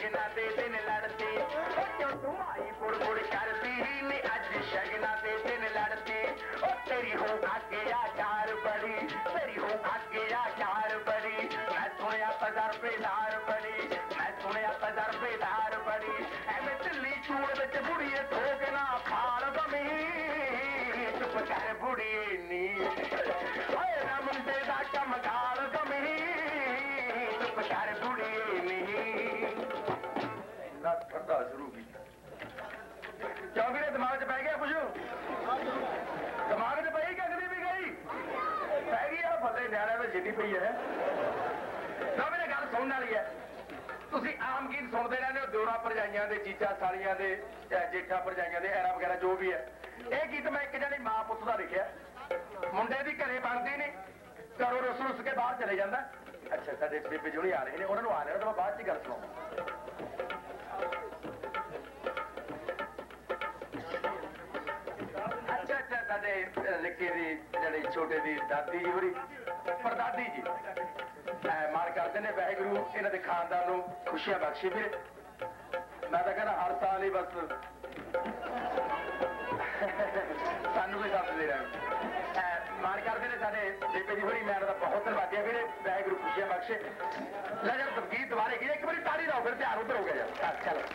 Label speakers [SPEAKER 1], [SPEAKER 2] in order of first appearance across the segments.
[SPEAKER 1] शगना दे दिन लड़ते क्यों तुम आई बुड़ बुड़ करती ने अज शगना दे दिन लड़ते तेरी हो आगे यार बड़ी तेरी हो आगे यार बड़ी मैं सुनिया तजर्बेदार बड़ी मैं सुनिया तजर्बेदार बड़ी एवें ढिल्ली चूड़ विच बुढ़िए ठोकना फाड़ दमी चुप कर बुढ़िए नी ओए ना मुंडे दा कमगाल दमी चुप कर बुढ़िए नी ना ठंडा शुरू की क्यों मेरे दिमाग च पै गया कुछ दिमाग च पई कगदी भी गई पै गई आ फले न्याणिਆਂ में जिद्दी पई है ना मेरे गल सुनने वाली है ਤੁਸੀਂ ਆਮ ਗੀਤ ਸੁਣਦੇ ਰਹਿੰਦੇ ਹੋ ਦਿਓਰਾ ਭਰਜਾਈਆਂ ਦੇ ਚੀਚਾ ਸਾਲੀਆਂ ਦੇ ਜੇਠਾ ਭਰਜਾਈਆਂ ਦੇ ਐਰਾ ਵਗੈਰਾ ਜੋ ਵੀ ਹੈ ਇਹ ਗੀਤ ਮੈਂ ਇੱਕ ਜਣੀ ਮਾਂ ਪੁੱਤ ਦਾ ਲਿਖਿਆ ਮੁੰਡੇ ਦੀ ਘਰੇ ਬਣਦੀ ਨਹੀਂ ਘਰੋਂ ਰੁੱਸ ਰੁੱਸ ਕੇ ਬਾਹਰ ਚਲੇ ਜਾਂਦਾ ਅੱਛਾ ਸਾਡੇ ਬੇਬੇ ਜੁਣੀ ਆ ਰਹੇ ਨੇ ਉਹਨਾਂ ਨੂੰ ਆ ਲੈਣਾ ਤਾਂ ਮੈਂ ਬਾਅਦ ਚ ਗੱਲ ਸੁਣਾਉਂਦਾ ਅੱਛਾ ਅੱਛਾ ਸਾਡੇ ਨਿੱਕੇ ਦੀ ਜਿਹੜੀ ਛੋਟੇ ਦੀ ਦਾਦੀ ਜੀ ਹੋਰੀ ਪਰਦਾਦੀ ਜੀ ਮਾਰ ਕਰਦੇ ਨੇ ਵਾਹਿਗੁਰੂ ਇਹਨਾਂ ਦੇ ਖਾਨਦਾਨ ਨੂੰ ਖੁਸ਼ੀਆਂ ਬਖਸ਼ੇ ਵੀਰੇ ਮੈਂ ਤਾਂ ਕਹਿੰਦਾ ਹਰ ਸਾਲ ਹੀ ਬਸ ਸਾਨੂੰ ਵੀ ਦੱਸ ਦੇ ਰਹੇ ਮਾਰ ਕਰਦੇ ਨੇ ਸਾਡੇ ਬੇਬੇ ਦੀ ਹੋਰੀ ਮੈਂ ਇਹਨਾਂ ਦਾ ਬਹੁਤ ਧੰਨਵਾਦੀ ਹਾਂ ਵੀਰੇ ਵਾਹਿਗੁਰੂ ਖੁਸ਼ੀਆਂ ਬਖਸ਼ੇ ਲੈ ਜਦ ਗੀਤ ਦੁਬਾਰੇ ਗਏ ਇੱਕ ਵਾਰੀ ਤਾੜੀ ਲਾਓ ਫਿਰ ਧਿਆਨ ਉੱਧਰ ਹੋ ਗਿਆ ਯਾਰ ਚਲੋ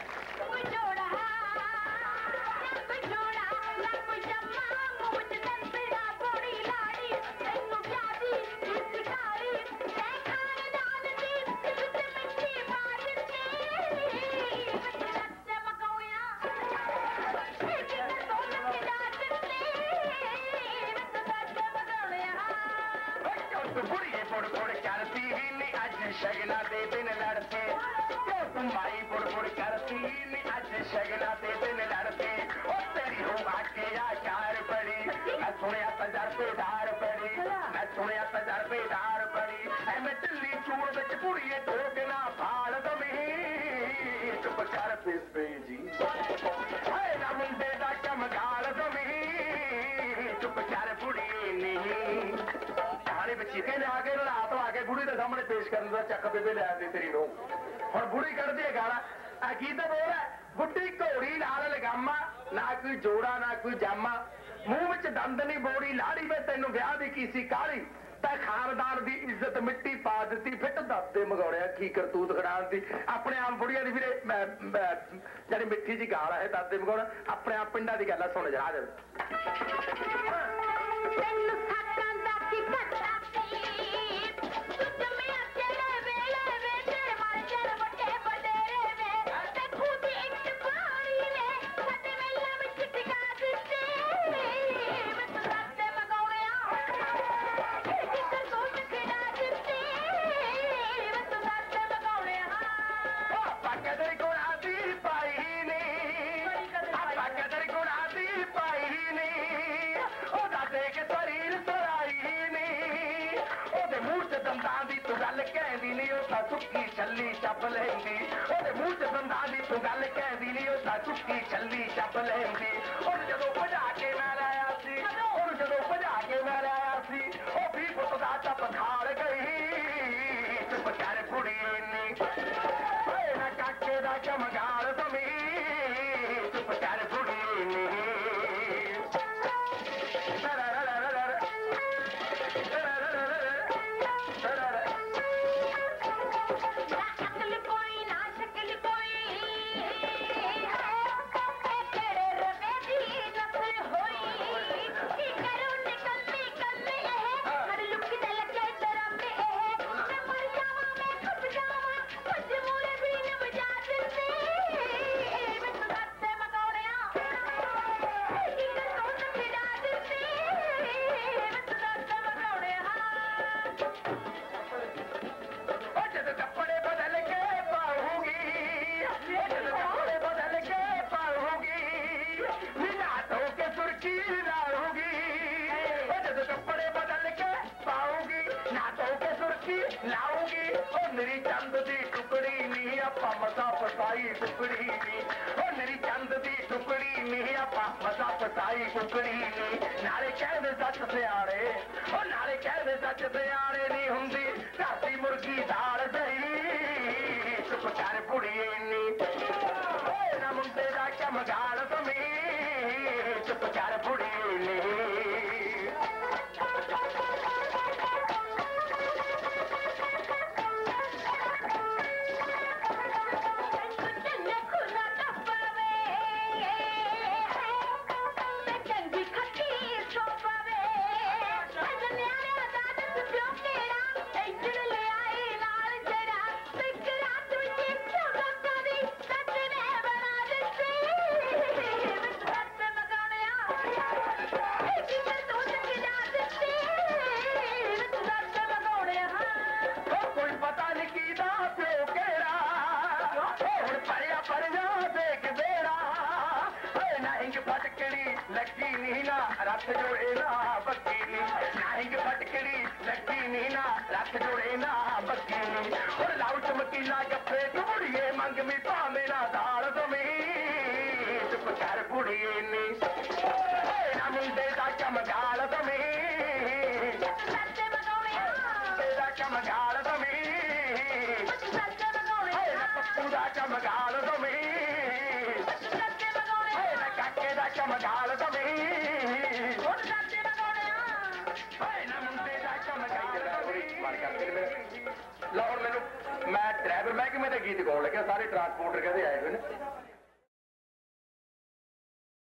[SPEAKER 1] शगना दे दिन लड़ते क्यों तुम आई बुड़ बुड़ करती अज शगना दे दिन लड़ते तेरी हो आके यार बड़ी मैं सुनिया तजर्बेदार बड़ी मैं सुनिया तजर्बेदार बड़ी एवें ढिल्ली चूड़ विच बुढ़िए ठोकना फाड़ दमी चुप कर बेबे जी ना मुंडे दा कमगाल दमी चुप कर बुढ़िए नहीं कहानी बच्ची कहने आगे रात आके बुढ़ी के सामने पेश करने का चक बेबे ले आती तेरी नूं हुण बुढ़ी कढ़दी है गाना की तो बोल है बुढ़ी घोड़ी नाल लगामा ना कोई जोड़ा ना कोई जामा मूंह विच दंद नहीं बोड़ी लाड़ी में तैनूं विआह दी की सी काली तै खानदान दी इज्जत मिट्टी पा दित्ती फिट दबदे मगौड़िया की करतूत खड़ाण दी अपने आप बुढ़िया दी वीरे जिहड़ी मिट्ठी जी गाल है दबदे मगौड़ अपने आप पिंडां दी गल सुण जा चुकी छली छप लेंदी ओदे मुंह च दंदां दी तू गल कहदी नहीं ओदा चुकी छली छप लेंदी और जदों भजा के मैं लाया सी और जदों भजा के मैं लाया सी ओ 20 फुट दा टप खाड़ गई चुप कर कुड़िए नी ओए ना काके दा चमगाल दमी चुप कर कुड़िए नी मेरी चंद दी टुकड़ी नहीं आपा मसा फसाई टुकड़ी नहीं मेरी चंद दी टुकड़ी नहीं आपा मसा फसाई टुकड़ी नहीं नाले कहदे सच सियाड़े नाले कहदे सच सियाड़े नहीं हुंदी घाटी मुर्गी दाल सही चुप कर कुड़िए नी ਚਮਗਾਲ ਸਮੀ ਚੁੱਪ ਕਰ ਬੁੜੀ ਨੇ ਲੱਗੀ ਨੀ ਨਾ ਰੱਖ ਜੋੜੇ ਨਾ ਬੱਕੀ ਨੀ ਨਾਇੰਗ ਫਟਕੜੀ ਲੱਗੀ ਨੀ ਨਾ ਰੱਖ ਜੋੜੇ ਨਾ ਬੱਕੀ ਨੀ ਹੁਣ ਲਾਉ ਚਮਕੀਲਾ ਜੱਫੇ ਕੁੜੀਏ ਮੰਗ ਮੀ ਭਾਵੇਂ ਨਾ ਦਾਲ ਦਮੀ ਚੁੱਪ ਕਰ ਕੁੜੀਏ ਨੀ ਨਾ ਮੁੰਡੇ ਦਾ ਚਮਗਾਲ ਦਮੀ ਤੇਰਾ ਚਮਗਾਲ ਦਮੀ ਨਾ ਪੱਪੂ ਦਾ ਚਮਗਾਲ ਦਮੀ ਚਮਗਾਲ ਦਮੀ ਹੁਣ ਸਾਡੇ ਮਗਾਉਣਿਆ ਓਏ ਨਾ ਮੁੰਡੇ ਦਾ ਚਮਗਾਲ ਦਮੀ ਲਾਹੌਰ ਮੈਨੂੰ ਮੈਂ ਡਰਾਈਵਰ ਮਹਿਕਮੇ ਦੇ ਗੀਤ ਗਾਉਣ ਲੱਗਿਆ ਸਾਰੇ ਟਰਾਂਸਪੋਰਟਰ ਕਹਿੰਦੇ ਆਏ ਹੋਏ ਨੇ